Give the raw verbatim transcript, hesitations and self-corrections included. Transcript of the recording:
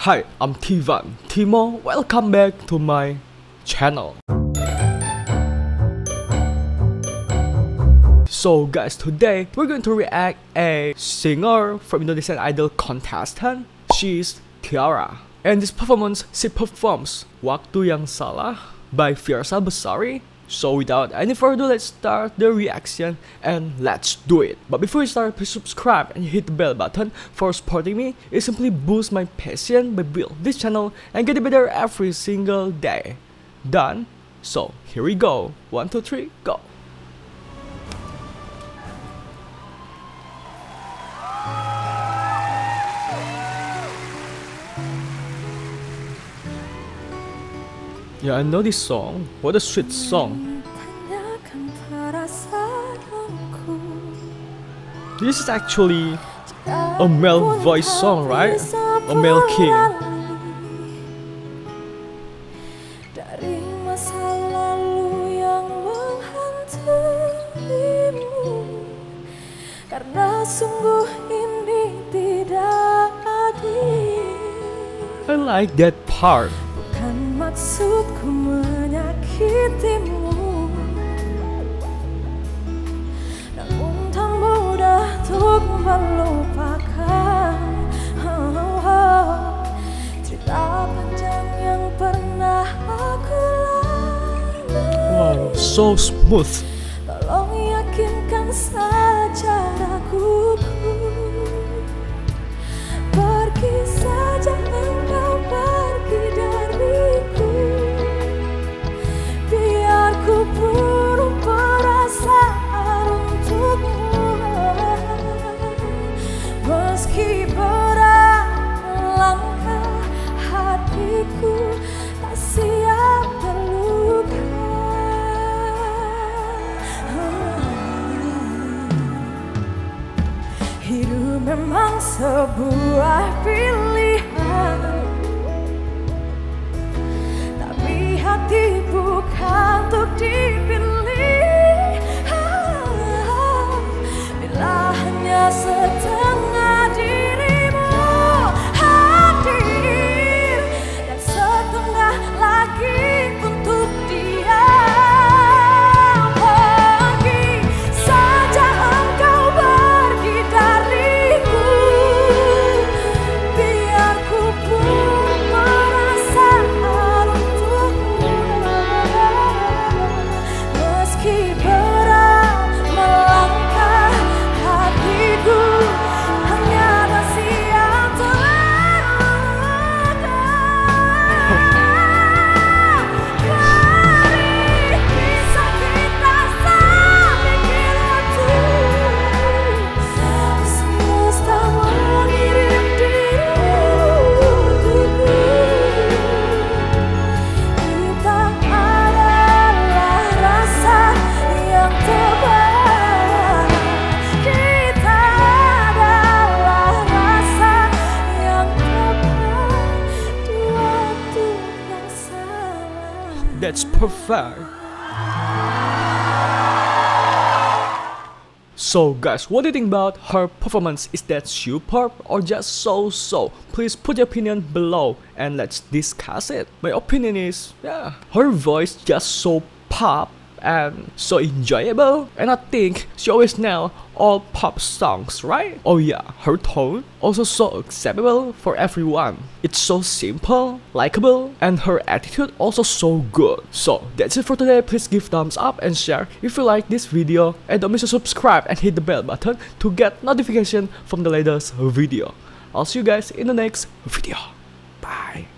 Hi, I'm Tivan, Timo, welcome back to my channel. So guys, today we're going to react a singer from Indonesian Idol contestant. She's Tiara. And this performance, she performs Waktu Yang Salah by Fiersa Besari. So without any further ado, let's start the reaction and let's do it. But before we start, please subscribe and hit the bell button for supporting me. It simply boosts my passion by building this channel and getting better every single day. Done? So here we go. One, two, three, go. Yeah, I know this song. What a sweet song. This is actually a male voice song, right? A male king. I like that part. Maksudku menyakitimu, namun tak mudah untuk melupakan oh, oh, cerita panjang yang pernah aku lalui. Wow, so smooth. Tolong yakinkan saja raguku, pergi saja engkau pergi dariku, biar ku buruk perasaan untukmu. Meski berat langkah hatiku tak siap terluka. Hidup memang sebuah pilihan, tapi hati bukan untuk dipilih. Bila hanya setengah dirimu hadir dan setengah lagi untuk dia, pergi saja engkau pergi dariku, biar ku pun perasaan untukmu. Meski berat melangkah hatiku, hanya tak siap terluka. Mari kisah kita sampai waktu semesta mengirim dirimu untukku. Kita adalah rasa yang terbaik. Kita adalah rasa yang tepat di waktu yang salah. That's perfect. So guys, what do you think about her performance? Is that superb or just so-so? Please put your opinion below and let's discuss it. My opinion is, yeah, her voice just so pop and so enjoyable, and I think she always nails all pop songs, right? Oh yeah, her tone also so acceptable for everyone. It's so simple, likable, and her attitude also so good. So that's it for today. Please give thumbs up and share if you like this video, and don't miss to subscribe and hit the bell button to get notification from the latest video. I'll see you guys in the next video. Bye.